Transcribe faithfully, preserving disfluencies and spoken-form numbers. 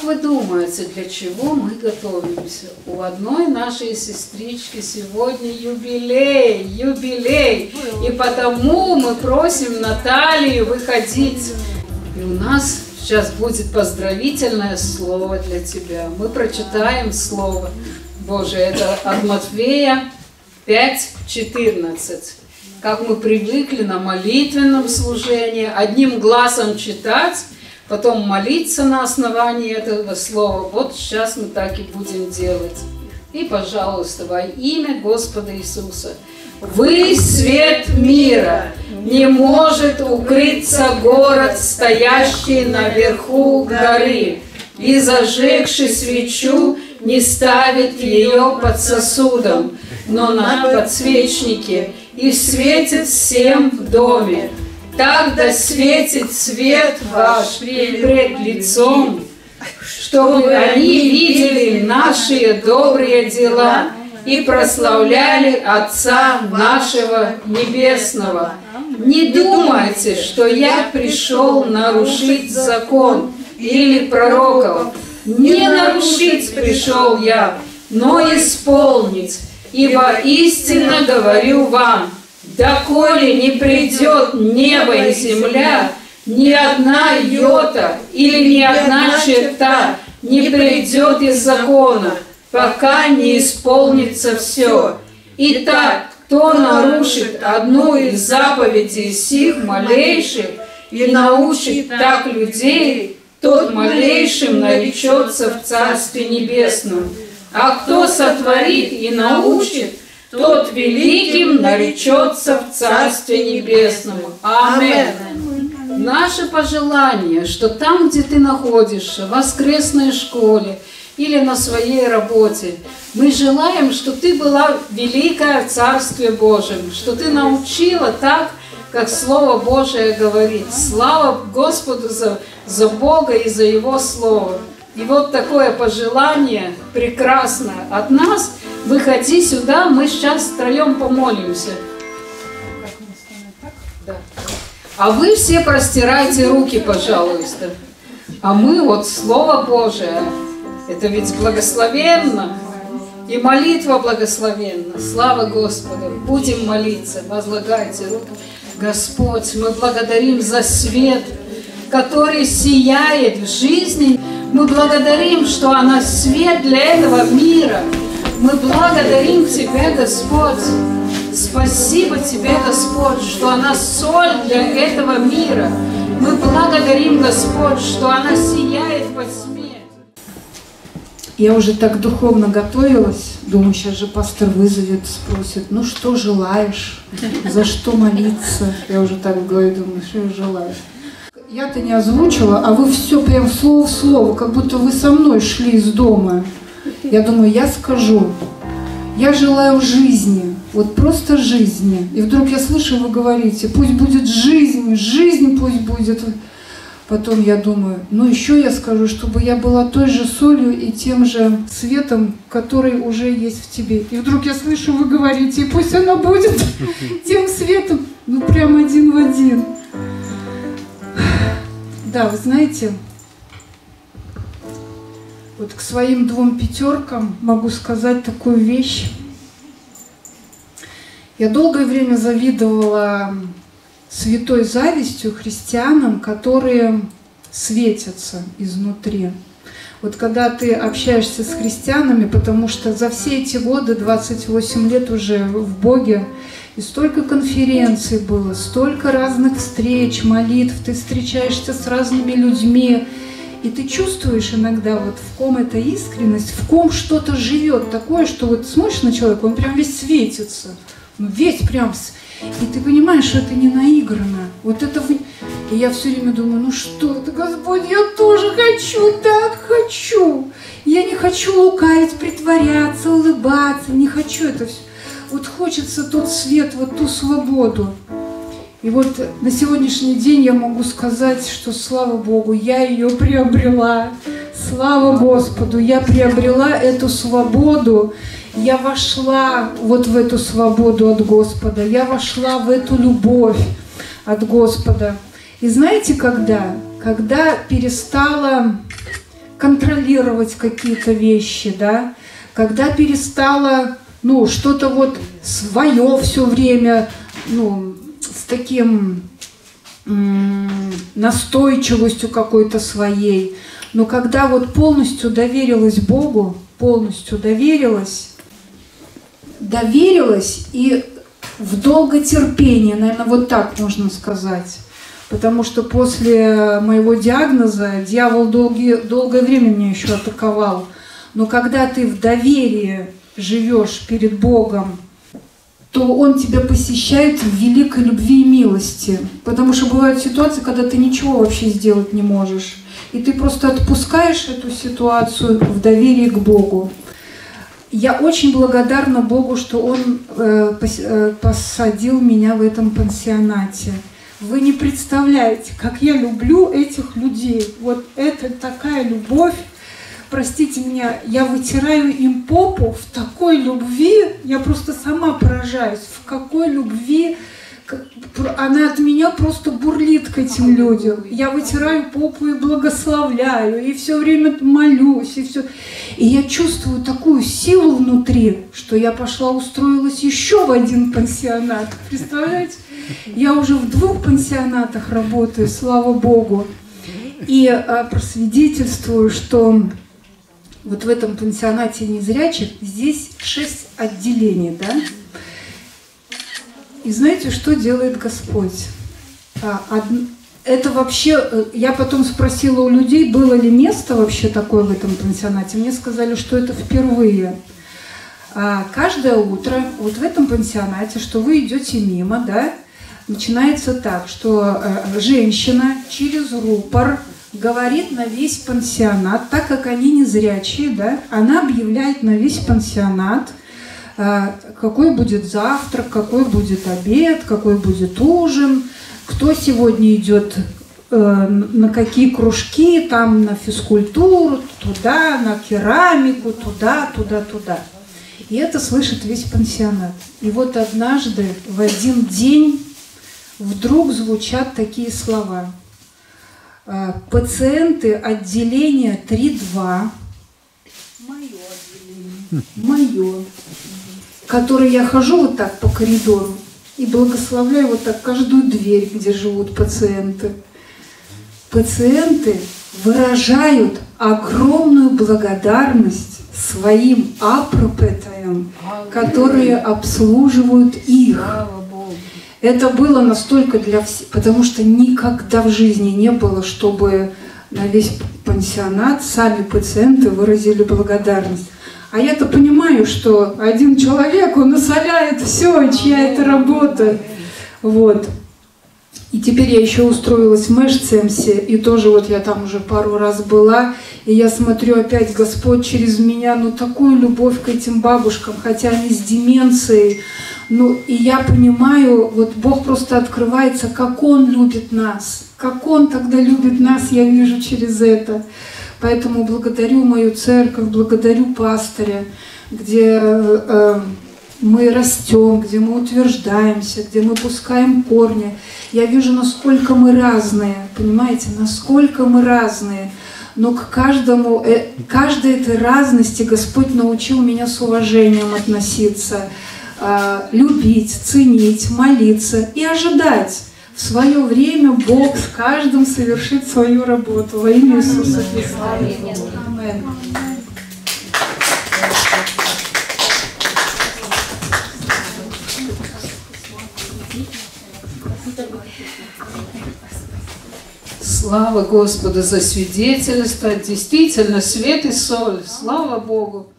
вы думаете, для чего мы готовимся? У одной нашей сестрички сегодня юбилей, юбилей. И потому мы просим Наталью выходить. И у нас сейчас будет поздравительное слово для тебя. Мы прочитаем Слово Божие. Это от Матфея пять четырнадцать. Как мы привыкли на молитвенном служении, одним глазом читать, потом молиться на основании этого слова. Вот сейчас мы так и будем делать. И, пожалуйста, во имя Господа Иисуса. Вы свет мира, не может укрыться город, стоящий наверху горы, и, зажегши свечу, не ставит ее под сосудом, но на подсвечнике, и светит всем в доме. Так да светит свет ваш пред лицом, чтобы они видели наши добрые дела и прославляли Отца нашего Небесного. Не думайте, что я пришел нарушить закон или пророков. Не нарушить пришел я, но исполнить. Ибо истинно говорю вам, доколе не придет небо и земля, ни одна йота или ни одна черта не придет из закона, пока не исполнится все. Итак, кто нарушит одну из заповедей сих малейших и научит так людей, тот малейшим наречется в Царстве Небесном. А кто сотворит и научит, тот великим наречется в Царстве Небесном. Аминь. Наше пожелание, что там, где ты находишься, в воскресной школе или на своей работе, мы желаем, что ты была великая в Царстве Божьем, что ты научила так, как Слово Божие говорит. Слава Господу за, за Бога и за Его Слово. И вот такое пожелание прекрасное от нас. Выходи сюда, мы сейчас втроем помолимся. Да. А вы все простирайте руки, пожалуйста. А мы вот Слово Божие, это ведь благословенно. И молитва благословенна. Слава Господу. Будем молиться. Возлагайте руки. Господь, мы благодарим за свет, который сияет в жизни. Мы благодарим, что она свет для этого мира. Мы благодарим Тебя, Господь. Спасибо Тебе, Господь, что она соль для этого мира. Мы благодарим, Господь, что она сияет во тьме. Я уже так духовно готовилась. Думаю, сейчас же пастор вызовет, спросит, ну что желаешь, за что молиться. Я уже так в голове думаю, что я желаю. Я-то не озвучила, а вы все прям слово в слово, как будто вы со мной шли из дома. Я думаю, я скажу. Я желаю жизни, вот просто жизни. И вдруг я слышу, вы говорите, пусть будет жизнь, жизнь пусть будет. Потом я думаю, ну еще я скажу, чтобы я была той же солью и тем же светом, который уже есть в тебе. И вдруг я слышу, вы говорите, и пусть она будет тем светом, ну прям один в один. Да, вы знаете, вот к своим двум пятеркам могу сказать такую вещь. Я долгое время завидовала святой завистью христианам, которые светятся изнутри. Вот когда ты общаешься с христианами, потому что за все эти годы, двадцать восемь лет уже в Боге, и столько конференций было, столько разных встреч, молитв, ты встречаешься с разными людьми, и ты чувствуешь иногда, вот в ком эта искренность, в ком что-то живет такое, что вот смотришь на человека, он прям весь светится, ну весь прям, и ты понимаешь, что это не наиграно. Вот это вы... И я все время думаю, ну что это, Господь, я тоже хочу, так хочу. Я не хочу лукавить, притворяться, улыбаться, не хочу это все. Вот хочется тот свет, вот ту свободу. И вот на сегодняшний день я могу сказать, что, слава Богу, я ее приобрела. Слава Господу, я приобрела эту свободу. Я вошла вот в эту свободу от Господа. Я вошла в эту любовь от Господа. И знаете, когда? Когда перестала контролировать какие-то вещи, да, когда перестала, ну, что-то вот свое все время, ну, с таким м- настойчивостью какой-то своей, но когда вот полностью доверилась Богу, полностью доверилась, доверилась и в долготерпении, наверное, вот так можно сказать. Потому что после моего диагноза дьявол долгие, долгое время меня еще атаковал. Но когда ты в доверии живешь перед Богом, то Он тебя посещает в великой любви и милости. Потому что бывают ситуации, когда ты ничего вообще сделать не можешь. И ты просто отпускаешь эту ситуацию в доверии к Богу. Я очень благодарна Богу, что Он э, пос, э, посадил меня в этом пансионате. Вы не представляете, как я люблю этих людей. Вот это такая любовь. Простите меня, я вытираю им попу в такой любви. Я просто сама поражаюсь, в какой любви. Она от меня просто бурлит к этим людям. Я вытираю попу и благословляю, и все время молюсь, и все. И я чувствую такую силу внутри, что я пошла, устроилась еще в один пансионат. Представляете? Я уже в двух пансионатах работаю, слава Богу. И а, просвидетельствую, что вот в этом пансионате незрячих здесь шесть отделений, да? И знаете, что делает Господь? А, од... Это вообще, я потом спросила у людей, было ли место вообще такое в этом пансионате. Мне сказали, что это впервые. А, каждое утро вот в этом пансионате, что вы идете мимо, да, начинается так, что э, женщина через рупор говорит на весь пансионат, так как они незрячие, да, она объявляет на весь пансионат, э, какой будет завтрак, какой будет обед, какой будет ужин, кто сегодня идет э, на какие кружки, там на физкультуру, туда, на керамику, туда, туда, туда. И это слышит весь пансионат. И вот однажды в один день вдруг звучат такие слова. Пациенты отделения три два, мое отделение, мое, которое я хожу вот так по коридору и благословляю вот так каждую дверь, где живут пациенты. Пациенты выражают огромную благодарность своим апропетаям, которые обслуживают их. Это было настолько для всех, потому что никогда в жизни не было, чтобы на весь пансионат сами пациенты выразили благодарность. А я-то понимаю, что один человек, он насоляет все, чья это работа. Вот. И теперь я еще устроилась в Мэш-Цемсе, и тоже вот я там уже пару раз была, и я смотрю опять Господь через меня, ну такую любовь к этим бабушкам, хотя они с деменцией. Ну, и я понимаю, вот Бог просто открывается, как Он любит нас. Как Он тогда любит нас, я вижу через это. Поэтому благодарю мою церковь, благодарю пастыря, где э, мы растем, где мы утверждаемся, где мы пускаем корни. Я вижу, насколько мы разные, понимаете, насколько мы разные. Но к каждому, э, каждой этой разности Господь научил меня с уважением относиться, любить, ценить, молиться и ожидать. В свое время Бог с каждым совершит свою работу во имя Иисуса Христа. Аминь. Слава Господу за свидетельство. Действительно, свет и соль. Слава Богу.